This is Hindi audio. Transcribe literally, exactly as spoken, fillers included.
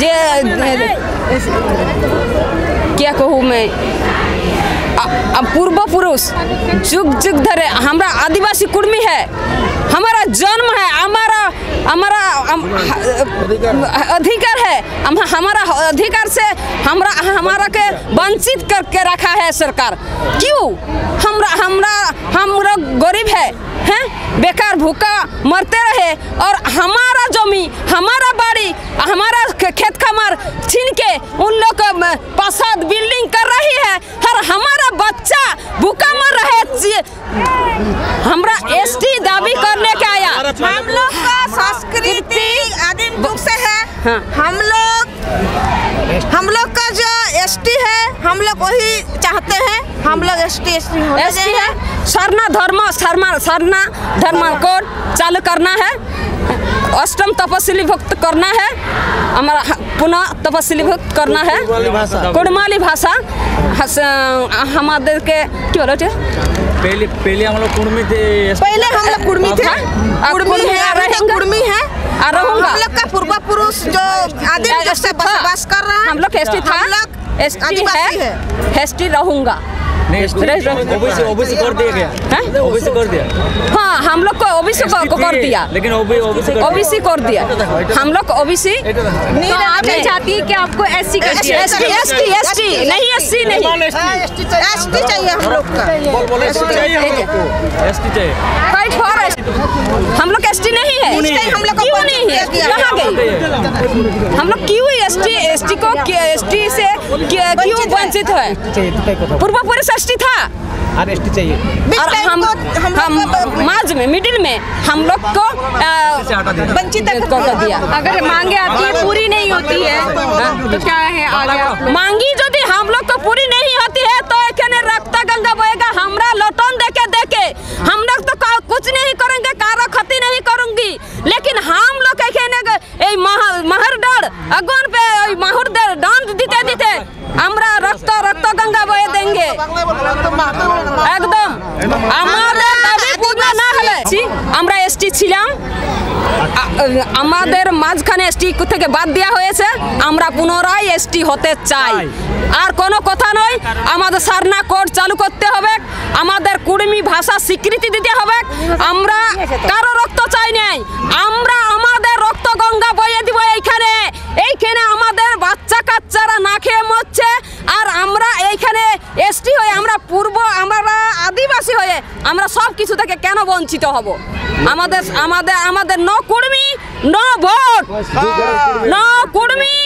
जे क्या कहूँ मैं, पूर्व पुरुष जुग जुग धरे हमारा आदिवासी कुर्मी है, हमारा जन्म है, हमारा हमारा अधिकार है, हमारा अधिकार से हमरा हमारा के वंचित करके रखा है सरकार। क्यों? हमरा हमरा हम लोग गरीब है, हैं बेकार भूखा मरते रहे और हमारा जमी, हमारा बाड़ी, हमारा खेत खमार छीन के उन लोग प्रसाद बिल्डिंग कर रही है और हमारा बच्चा भूखा मर रहे। हमरा एसटी दावी करने के आया। हम लोग का संस्कृति आदिम युग से है। हाँ। हम लोग हम लोग का जो एसटी है हम लोग वही चाहते हैं। हम लोग एसटी एसटी होने है। सरना धर्म सरना सरना धर्म को चालू करना है, अष्टम तपस्ली भक्त करना है, हमारा पुनः तपस्ली भक्त करना है, कुड़माली भाषा हमारे के क्या बोलते पहले पहले हम लोग कुर्मी थे, पहले हम लोग कुर्मी थे, कुर्मी है, कुर्मी है और हम लोग का पूर्व पुरुष जो आदिम युग से बसवास कर रहा है। हम लोग एसटी था, एसटी है, एसटी रहूंगा। ओबीसी ओबीसी कर दिया गया है, ओबीसी कर दिया। हाँ, हम लोग को ओबीसी को कर दिया, लेकिन ओबीसी ओबीसी कर दिया। हम लोग ओबीसी नहीं, आप नहीं चाहती कि आपको एससी कर दिया? एसटी एसटी एसटी नहीं, एससी नहीं, एसटी चाहिए हम लोग का, एसटी चाहिए। फाइट फॉर हम लोग एसटी नहीं है, हम लोग क्यों नहीं है? कहाँ गई? हम लोग क्यों एसटी एसटी को एसटी से क्यों वंचित है? पूर्व पुरुष एसटी था और एसटी चाहिए और हम हम मार्च में मिडिल में हम लोग को वंचित कर दिया। अगर मांगे आपकी पूरी नहीं होती है तो क्या है आगे आप? मांगी यदि हम लोग को पूरी नहीं होती है तो एखने रक्त गंगा बहेगा। हमरा लोटन देके देके हम लोग तो कुछ नहीं करेंगे, कारो खती नहीं करूंगी, लेकिन हम लोग एखने महर डर अगन पे महर डांड दीते दीते हमरा रक्त रक्त गंगा बहे देंगे एकदम। আমাদের দাবি পূর্ণ না হলে আমরা এসটি ছিলাম, আমাদের মাঝখানে এসটি থেকে বাদ দেওয়া হয়েছে, আমরা পুনরায় এসটি হতে চাই। আর কোনো কথা নয়, আমাদের সারনা কোড চালু করতে হবে, আমাদের কুর্মি ভাষা স্বীকৃতি দিতে হবে। আমরা কারো রক্ত চাই নাই, আমরা আমাদের রক্ত গঙ্গা বয়ে দিব এইখানে। এইখানে আমাদের বাচ্চা কাচ্চারা না খেয়ে মরছে আর আমরা এইখানে এসটি হয়ে, আমরা পূর্ব আমরা আদিবাসী হয়ে আমরা সব কিছু থেকে কেন বঞ্চিত হব? আমাদের আমাদের আমাদের ন কুর্মি ন ভোট, ন কুর্মি